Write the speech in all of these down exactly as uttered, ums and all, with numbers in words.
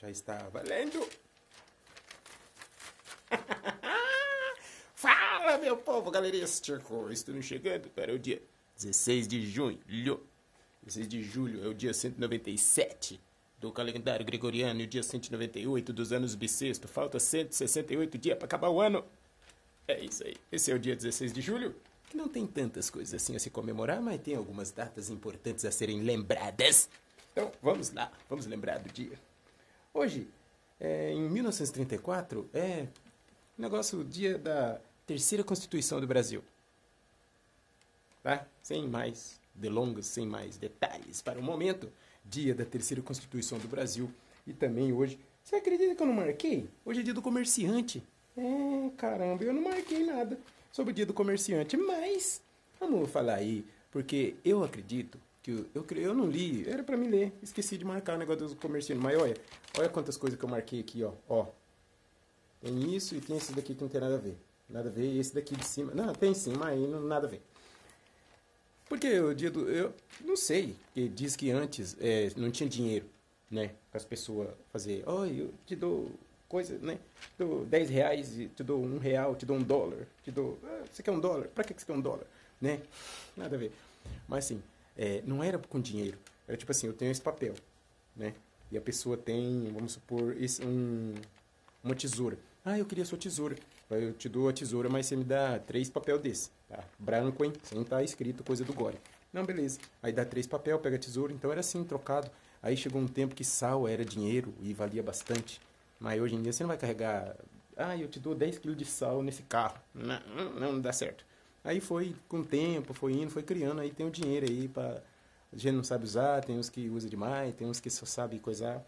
Já está valendo. Fala, meu povo galerístico. Estamos chegando para o dia dezesseis de junho. dezesseis de julho é o dia cento e noventa e sete do calendário gregoriano e o dia cento e noventa e oito dos anos bissexto. Falta cento e sessenta e oito dias para acabar o ano. É isso aí. Esse é o dia dezesseis de julho, que não tem tantas coisas assim a se comemorar, mas tem algumas datas importantes a serem lembradas. Então, vamos lá. Vamos lembrar do dia. Hoje, é, em mil novecentos e trinta e quatro, é negócio o dia da terceira Constituição do Brasil. Tá? Sem mais delongas, sem mais detalhes para o momento. Dia da terceira Constituição do Brasil. E também hoje... Você acredita que eu não marquei? Hoje é dia do comerciante. É, caramba, eu não marquei nada sobre o dia do comerciante. Mas, vamos falar aí, porque eu acredito que... Eu, eu, eu não li, era pra me ler. Esqueci de marcar o negócio do comerciante. Mas olha, olha quantas coisas que eu marquei aqui, ó. Ó. Tem isso e tem esse daqui que não tem nada a ver. Nada a ver. E esse daqui de cima... Não, tem sim, mas aí não nada a ver. Porque o dia do... Eu não sei. Porque diz que antes é, não tinha dinheiro, né? Para as pessoas fazer... Oi, eu te dou coisa, né? Te dou dez reais, te dou um real, te dou um dólar. Te dou... Ah, você quer um dólar? Para que você quer um dólar? Né? Nada a ver. Mas assim, é, não era com dinheiro. Era tipo assim, eu tenho esse papel, né? E a pessoa tem, vamos supor, esse, um, uma tesoura. Ah, eu queria a sua tesoura. Eu te dou a tesoura, mas você me dá três papel desse. Tá? Branco, hein? Sem tá escrito coisa do Gore. Não, beleza. Aí dá três papel, pega a tesoura. Então era assim, trocado. Aí chegou um tempo que sal era dinheiro e valia bastante. Mas hoje em dia você não vai carregar... Ah, eu te dou dez quilos de sal nesse carro. Não, não, não dá certo. Aí foi com o tempo, foi indo, foi criando. Aí tem o dinheiro aí pra... A gente não sabe usar, tem uns que usa demais, tem uns que só sabe coisar.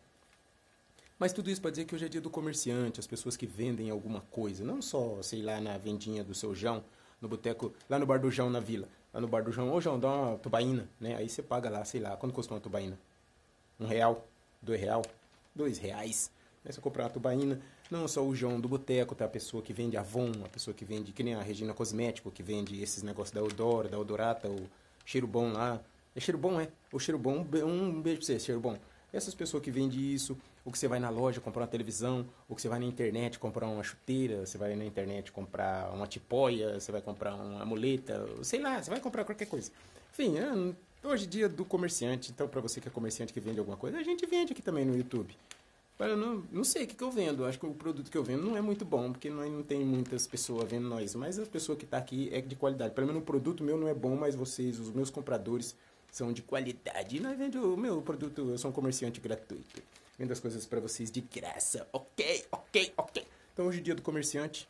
Mas tudo isso para dizer que hoje é dia do comerciante, as pessoas que vendem alguma coisa. Não só, sei lá, na vendinha do seu João, no boteco, lá no bar do João na vila. Lá no bar do João, ô João, dá uma tubaína, né? Aí você paga lá, sei lá, quanto custa uma tubaína? Um real? Dois real? Dois reais. Aí você comprar uma tubaína, não só o João do boteco, tá? A pessoa que vende Avon, a pessoa que vende, que nem a Regina Cosmético, que vende esses negócios da Eudora, da Odorata, o cheiro bom lá. É cheiro bom, é? O cheiro bom, um beijo pra você, cheiro bom. Essas pessoas que vendem isso, ou que você vai na loja comprar uma televisão, ou que você vai na internet comprar uma chuteira, você vai na internet comprar uma tipóia, você vai comprar uma muleta, sei lá, você vai comprar qualquer coisa. Enfim, é, hoje é dia do comerciante, então para você que é comerciante que vende alguma coisa, a gente vende aqui também no YouTube. Eu não, não sei o que, que eu vendo, acho que o produto que eu vendo não é muito bom, porque nós não tem muitas pessoas vendo nós, mas as pessoas que estão tá aqui é de qualidade. Pelo menos o produto meu não é bom, mas vocês, os meus compradores, são de qualidade. E nós vendemos o meu produto, eu sou um comerciante gratuito. Vendo as coisas para vocês de graça. Ok, ok, ok. Então hoje é dia do comerciante.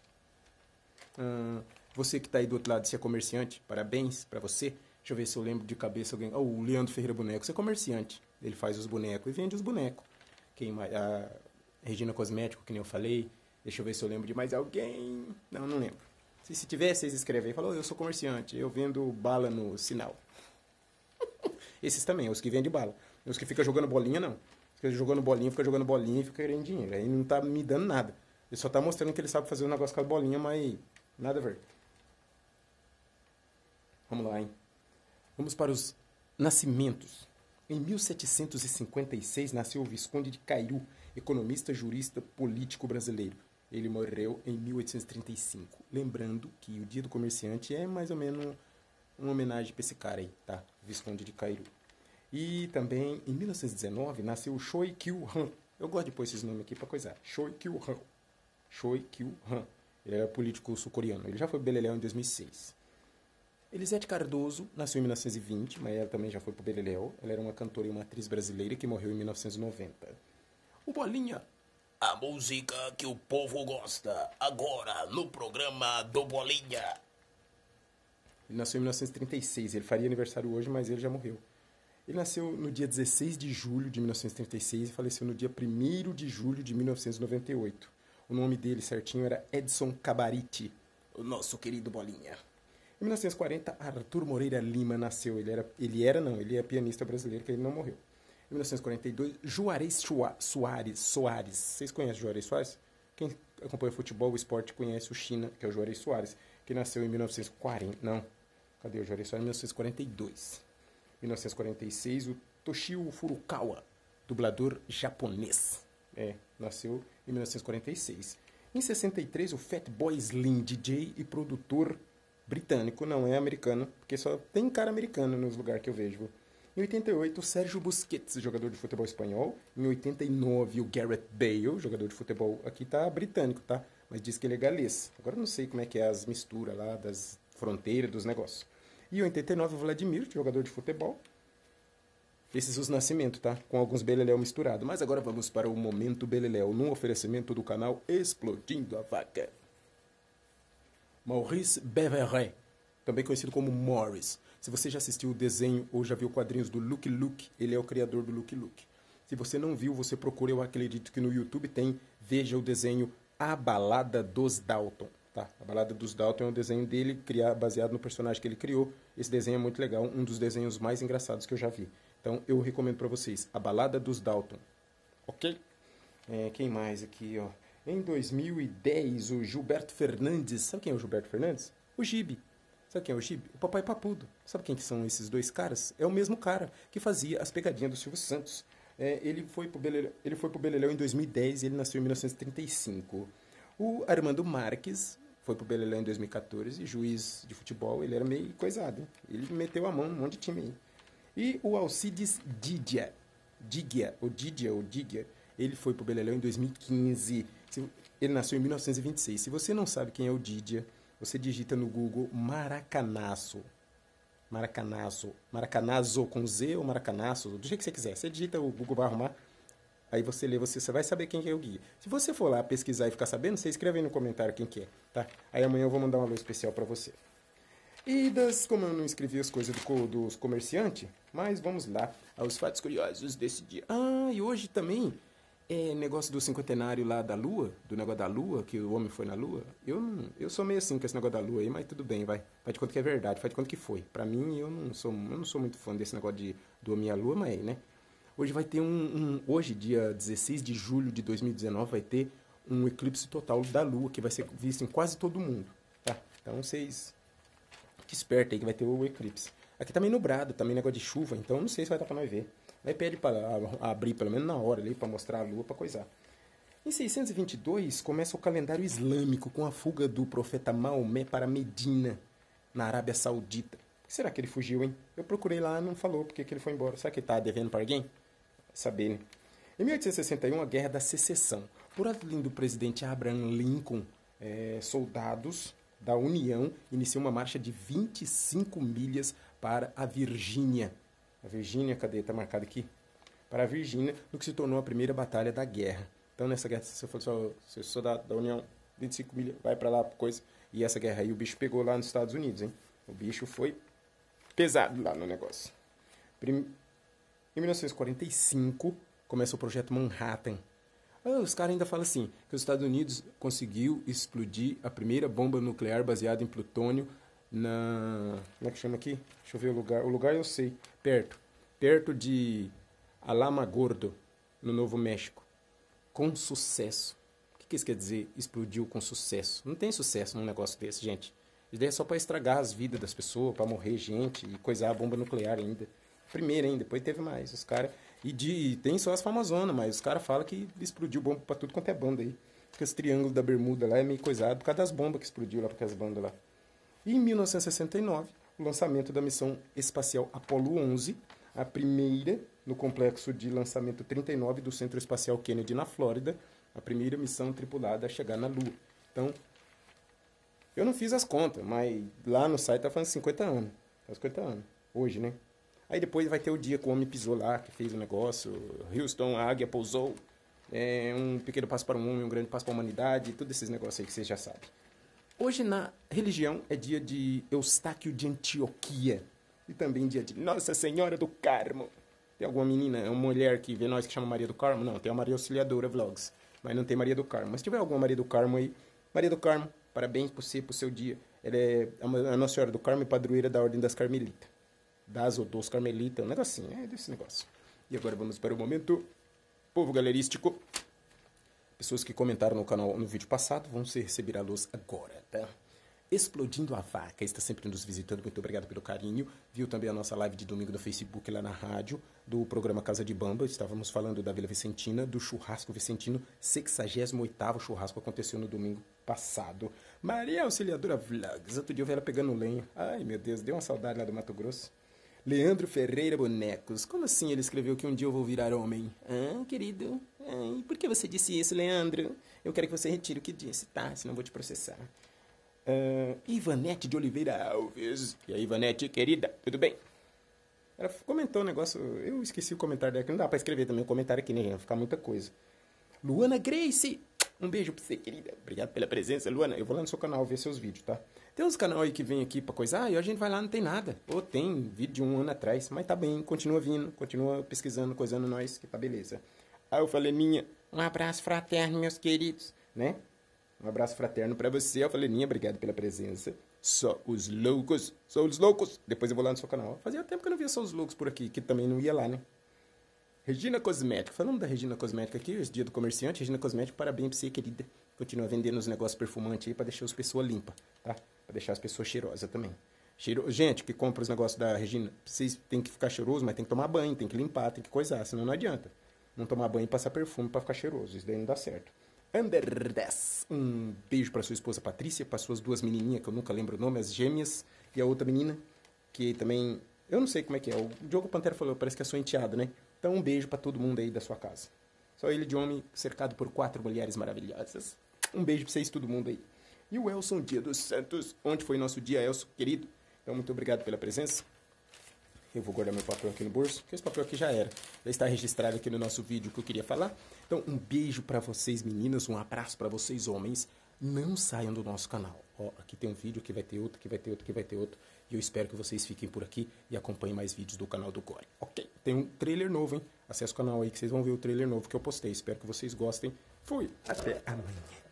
Hum, você que está aí do outro lado, se é comerciante, parabéns para você. Deixa eu ver se eu lembro de cabeça alguém. Oh, o Leandro Ferreira Boneco, você é comerciante. Ele faz os bonecos e vende os bonecos. Quem mais? A Regina Cosmético, que nem eu falei. Deixa eu ver se eu lembro de mais alguém. Não, não lembro. Se, se tiver, vocês escrevem aí. Falou, oh, eu sou comerciante, eu vendo bala no sinal. Esses também, os que vendem bala. Os que ficam jogando bolinha, não. Fica jogando bolinha, fica jogando bolinha e fica querendo dinheiro. Aí não tá me dando nada. Ele só tá mostrando que ele sabe fazer um negócio com a bolinha, mas nada a ver. Vamos lá, hein? Vamos para os nascimentos. Em mil setecentos e cinquenta e seis nasceu o Visconde de Cairu, economista, jurista, político brasileiro. Ele morreu em mil oitocentos e trinta e cinco. Lembrando que o dia do comerciante é mais ou menos uma homenagem para esse cara aí, tá? Visconde de Cairu. E também, em mil novecentos e dezenove, nasceu Choi Kyu-han. Eu gosto de pôr esses nomes aqui para coisar. Choi Kyu-han. Choi Kyu-han. Ele era político sul-coreano. Ele já foi beleléu em dois mil e seis. Elisete Cardoso nasceu em mil novecentos e vinte, mas ela também já foi pro beleléu. Ela era uma cantora e uma atriz brasileira que morreu em mil novecentos e noventa. O Bolinha. A música que o povo gosta. Agora, no programa do Bolinha. Ele nasceu em mil novecentos e trinta e seis. Ele faria aniversário hoje, mas ele já morreu. Ele nasceu no dia dezesseis de julho de mil novecentos e trinta e seis e faleceu no dia primeiro de julho de mil novecentos e noventa e oito. O nome dele certinho era Edson Cabariti, o nosso querido Bolinha. Em mil novecentos e quarenta, Arthur Moreira Lima nasceu. Ele era, ele era não, ele é pianista brasileiro, que ele não morreu. Em mil novecentos e quarenta e dois, Juarez Soares. Soares. Vocês conhecem o Juarez Soares? Quem acompanha futebol, o esporte, conhece o China, que é o Juarez Soares, que nasceu em mil novecentos e quarenta. Não, cadê o Juarez Soares? Em mil novecentos e quarenta e dois. Em mil novecentos e quarenta e seis, o Toshio Furukawa, dublador japonês. É, nasceu em mil novecentos e quarenta e seis. Em sessenta e três, o Fatboy Slim, D J e produtor britânico, não é americano, porque só tem cara americano nos lugares que eu vejo. Em oitenta e oito, o Sérgio Busquets, jogador de futebol espanhol. Em oitenta e nove, o Gareth Bale, jogador de futebol, aqui tá britânico, tá? Mas diz que ele é galês. Agora eu não sei como é que é as misturas lá das fronteiras, dos negócios. E em oitenta e nove, o Vladimir, jogador de futebol. Esses os nascimentos, tá? Com alguns beleléu misturado. Mas agora vamos para o Momento Beleléu, num oferecimento do canal Explodindo a Vaca. Maurice Beveret, também conhecido como Morris. Se você já assistiu o desenho ou já viu quadrinhos do Lucky Luke, ele é o criador do Lucky Luke. Se você não viu, você procura, eu acredito que no YouTube tem, veja o desenho A Balada dos Dalton. Tá? A Balada dos Dalton é um desenho dele, criar, baseado no personagem que ele criou. Esse desenho é muito legal, um dos desenhos mais engraçados que eu já vi. Então eu recomendo para vocês, A Balada dos Dalton. Ok? É, quem mais aqui, ó? Em dois mil e dez, o Gilberto Fernandes, sabe quem é o Gilberto Fernandes? O Gibi. Sabe quem é o Gibi? O Papai Papudo. Sabe quem que são esses dois caras? É o mesmo cara que fazia as pegadinhas do Silvio Santos. É, ele foi pro Beleléu, ele foi pro Beleléu em dois mil e dez e ele nasceu em mil novecentos e trinta e cinco. O Armando Marques foi pro Beleléu em dois mil e quatorze, juiz de futebol, ele era meio coisado, hein? Ele meteu a mão num monte de time aí. E o Alcides Didia, Digia, ou Didia, ou Digia, ele foi pro Beleléu em dois mil e quinze. Ele nasceu em mil novecentos e vinte e seis. Se você não sabe quem é o Didia, você digita no Google Maracanazo. Maracanazo. Maracanazo com Z ou Maracanazo, do jeito que você quiser. Você digita, o Google vai arrumar. Aí você lê, você, você vai saber quem é o Gui. Se você for lá pesquisar e ficar sabendo, você escreve aí no comentário quem que é, tá? Aí amanhã eu vou mandar um alô especial pra você. E das, como eu não escrevi as coisas do, dos comerciantes, mas vamos lá aos fatos curiosos desse dia. Ah, e hoje também é negócio do cinquentenário lá da Lua, do negócio da Lua, que o homem foi na Lua. Eu não, eu sou meio assim com esse negócio da Lua aí, mas tudo bem, vai. Faz de conta que é verdade, faz de conta que foi. Pra mim, eu não sou, eu não sou muito fã desse negócio de do homem à Lua, mas né? Hoje vai ter um, um, hoje, dia dezesseis de julho de dois mil e dezenove, vai ter um eclipse total da Lua, que vai ser visto em quase todo mundo, tá? Então vocês, que esperto aí que vai ter o eclipse. Aqui também nublado, também negócio de chuva, então não sei se vai dar pra nós ver. Vai pedir para abrir pelo menos na hora ali, para mostrar a Lua, para coisar. Em seiscentos e vinte e dois, começa o calendário islâmico com a fuga do profeta Maomé para Medina, na Arábia Saudita. Por que será que ele fugiu, hein? Eu procurei lá, não falou porque que ele foi embora. Será que ele tá devendo para alguém? Saber, né? Em mil oitocentos e sessenta e um, a Guerra da Secessão. Por ordem do presidente Abraham Lincoln, é, soldados da União iniciam uma marcha de vinte e cinco milhas para a Virgínia. A Virgínia, cadê? Está marcado aqui. Para a Virgínia, no que se tornou a primeira batalha da guerra. Então, nessa guerra, se você for só, se soldado da União, vinte e cinco milhas, vai para lá, coisa. E essa guerra aí, o bicho pegou lá nos Estados Unidos, hein? O bicho foi pesado lá no negócio. Prim... Em mil novecentos e quarenta e cinco, começa o projeto Manhattan. Ah, os caras ainda falam assim, que os Estados Unidos conseguiu explodir a primeira bomba nuclear baseada em plutônio na... Como é que chama aqui? Deixa eu ver o lugar. O lugar eu sei. Perto. Perto de Alamogordo, no Novo México. Com sucesso. O que, que isso quer dizer? Explodiu com sucesso. Não tem sucesso num negócio desse, gente. Isso daí é só para estragar as vidas das pessoas, para morrer gente e coisar a bomba nuclear ainda. Primeiro ainda, depois teve mais. Os caras... E de, tem só as famazonas, mas os caras falam que explodiu bomba pra tudo quanto é banda aí. Porque esse triângulo da Bermuda lá é meio coisado por causa das bombas que explodiu lá, porque as bandas lá. E em mil novecentos e sessenta e nove, o lançamento da missão espacial Apollo onze, a primeira no complexo de lançamento trinta e nove do Centro Espacial Kennedy, na Flórida, a primeira missão tripulada a chegar na Lua. Então, eu não fiz as contas, mas lá no site tá falando cinquenta anos. Faz cinquenta anos, hoje, né? Aí depois vai ter o dia que o homem pisou lá, que fez o negócio, Houston, a águia pousou, é, um pequeno passo para o homem, um grande passo para a humanidade, todos esses negócios aí que você já sabe. Hoje na religião é dia de Eustáquio de Antioquia e também dia de Nossa Senhora do Carmo. Tem alguma menina, uma mulher que vê nós que chama Maria do Carmo? Não, tem a Maria Auxiliadora Vlogs, mas não tem Maria do Carmo. Mas se tiver alguma Maria do Carmo aí, Maria do Carmo, parabéns por você, por seu dia. Ela é a Nossa Senhora do Carmo e padroeira da Ordem das Carmelitas. Das ou dos Carmelitas, um negocinho, é desse negócio. E agora vamos para o momento povo galerístico. Pessoas que comentaram no canal no vídeo passado vão ser receber a luz agora, tá? Explodindo a Vaca, está sempre nos visitando, muito obrigado pelo carinho. Viu também a nossa live de domingo no Facebook, lá na rádio, do programa Casa de Bamba. Estávamos falando da Vila Vicentina, do churrasco vicentino, sexagésimo oitavo churrasco, aconteceu no domingo passado. Maria Auxiliadora Vlogs, outro dia eu vi ela pegando lenha. Ai, meu Deus, deu uma saudade lá do Mato Grosso. Leandro Ferreira Bonecos, como assim ele escreveu que um dia eu vou virar homem? Ah, querido, ai, por que você disse isso, Leandro? Eu quero que você retire o que disse, tá? Senão eu vou te processar. Uh, Ivanete de Oliveira Alves. E aí, Ivanete, querida, tudo bem? Ela comentou um negócio, eu esqueci o comentário dela, que não dá pra escrever também o comentário aqui, né? Vai ficar muita coisa. Luana Grace, um beijo pra você, querida. Obrigado pela presença, Luana. Eu vou lá no seu canal ver seus vídeos, tá? Tem uns canal aí que vem aqui pra coisar, e a gente vai lá, não tem nada. Ou tem vídeo de um ano atrás, mas tá bem, continua vindo, continua pesquisando, coisando nós, que tá beleza. Aí eu falei, Ninha, um abraço fraterno, meus queridos, né? Um abraço fraterno pra você, Alfaleninha, obrigado pela presença. Só os loucos, só os loucos. Depois eu vou lá no seu canal. Fazia tempo que eu não via só os loucos por aqui, que também não ia lá, né? Regina Cosmética, falando da Regina Cosmética aqui, esse dia do comerciante, Regina Cosmética, parabéns pra você, querida. Continua vendendo os negócios perfumantes aí pra deixar as pessoas limpas, tá? Pra deixar as pessoas cheirosas também. Cheiro... Gente que compra os negócios da Regina, vocês tem que ficar cheiroso, mas tem que tomar banho, tem que limpar, tem que coisar, senão não adianta. Não tomar banho e passar perfume pra ficar cheiroso, isso daí não dá certo. Under dez. Um beijo para sua esposa Patrícia, para suas duas menininhas, que eu nunca lembro o nome, as gêmeas, e a outra menina, que também, eu não sei como é que é, o Diogo Pantera falou, parece que é sua enteada, né? Então um beijo para todo mundo aí da sua casa. Só ele de homem, cercado por quatro mulheres maravilhosas. Um beijo para vocês, todo mundo aí. E o Elson Dia dos Santos, onde foi nosso dia, Elson, querido? Então muito obrigado pela presença. Eu vou guardar meu papel aqui no bolso, porque esse papel aqui já era. Já está registrado aqui no nosso vídeo que eu queria falar. Então, um beijo para vocês, meninas. Um abraço para vocês, homens. Não saiam do nosso canal. Ó, aqui tem um vídeo, aqui vai ter outro, aqui vai ter outro, aqui vai ter outro. E eu espero que vocês fiquem por aqui e acompanhem mais vídeos do canal do Gore. Ok? Tem um trailer novo, hein? Acesse o canal aí que vocês vão ver o trailer novo que eu postei. Espero que vocês gostem. Fui. Até amanhã.